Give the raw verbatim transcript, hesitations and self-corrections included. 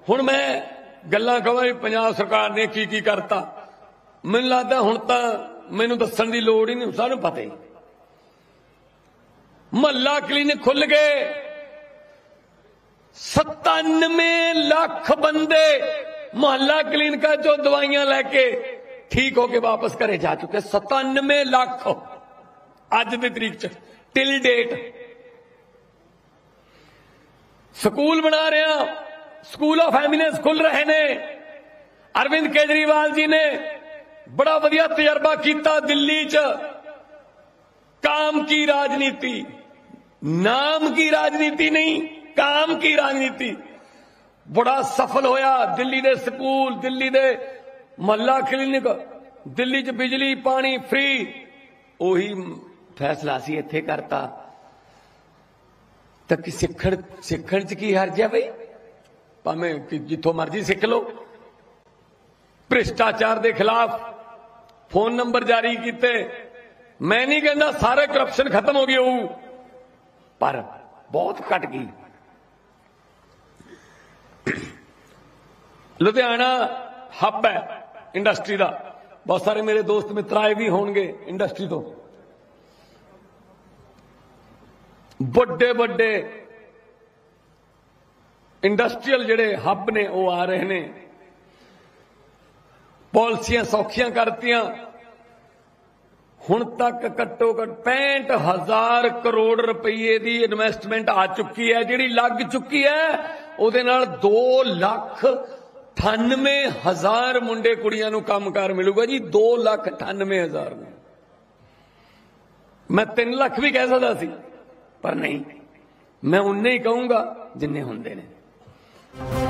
हुण मैं गल्लां कहां पंजाब सरकार ने की की करता, मैनूं लगदा हुण तां मैनूं दस्सण दी लोड़ ही नहीं, सानूं पता ही। महल्ला क्लीनिक खुल गए, सतानवे लाख बंदे मोहल्ला क्लीनिक चो दवाइयां लैके ठीक होके वापस घरे जा चुके। सतानवे लाख अज की तरीक च टिल डेट। स्कूल बना रहे हैं, स्कूल ऑफ एमिनेंस खुल रहे ने। अरविंद केजरीवाल जी ने बड़ा वधिया तजर्बा किया दिल्ली च। काम की राजनीति, नाम की राजनीति नहीं, काम की राजनीति बड़ा सफल होया। दिल्ली दे स्कूल, दिल्ली दे महल्ला क्लीनिक, दिल्ली च बिजली पानी फ्री। उही फैसला सी इत्थे करता। तो सिखण सिखण च की हर्ज है भाई, भावें जिथों मर्जी सिख लो। भ्रिष्टाचार के खिलाफ फोन नंबर जारी किए। मैं नहीं कहना सारे करप्शन खत्म हो गई हो, पर बहुत घट गई। लुधियाना हब है इंडस्ट्री का। बहुत सारे मेरे दोस्त मित्र आए भी होंगे इंडस्ट्री तो। बड़े बड़े इंडस्ट्रीयल जिहड़े हब ने वो आ रहे ने। पॉलिसियां सौखियां करतियां। हुण तक घट्टो घट पैंठ हजार करोड़ रुपये की इन्वेस्टमेंट आ चुकी है, जिहड़ी लग चुकी है। उहदे नाल दो लाख अठानवे हजार मुंडे कुड़ियां नूं कामकार मिलूगा जी। दो लाख अठानवे हजार। मैं तीन लाख भी कह सकता सी, पर नहीं, मैं उन्ने ही कहूंगा जिन्ने हुंदे ने।